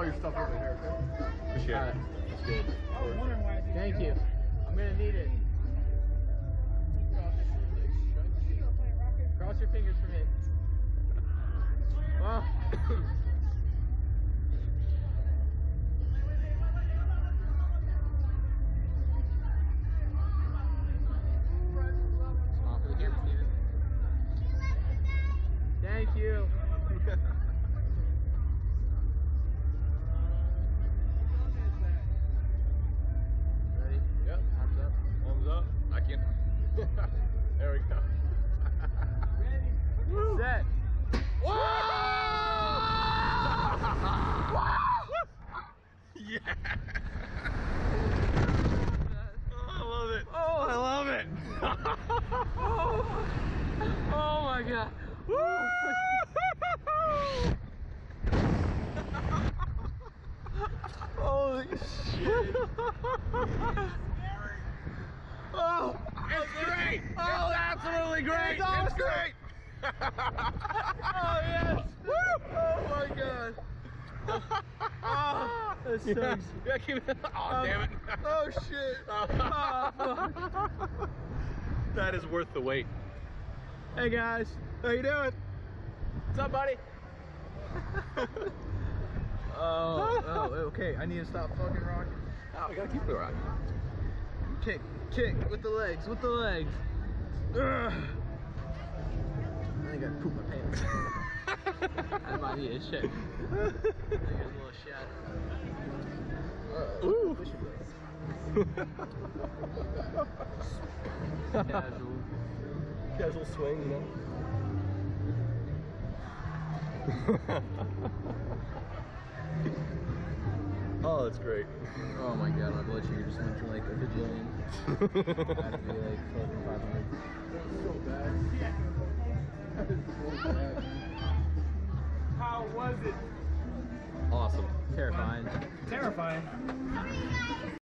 all your stuff over here. Appreciate it. That's good. Thank you. I'm gonna need it. Cross your fingers for me. Well. Small for the camera, Steven. Thank you. Ready? Yep. Arms up. Thumbs up. I can. There we go. Set. Yeah. Oh, I love it. Oh, I love it. Oh my god. Holy shit. Oh, it's great. Oh, absolutely great. It's great. Oh yes. Oh my god. Oh, that sucks. Yeah, keep it. Oh, damn it. Oh shit. That is worth the wait. Hey guys, how you doing? What's up, buddy? Oh, okay. I need to stop fucking rocking. Oh, we gotta keep it rocking. Kick with the legs, Ugh. I think I pooped my pants. I might need a check. I think there's a little shot. Ooh. Casual. Casual swing, you know. Oh, that's great. Oh my god, my blood sugar just went to like a bajillion. I had to be like fucking 500. That's so bad. That is so bad. How was it? Awesome. Terrifying. Terrifying.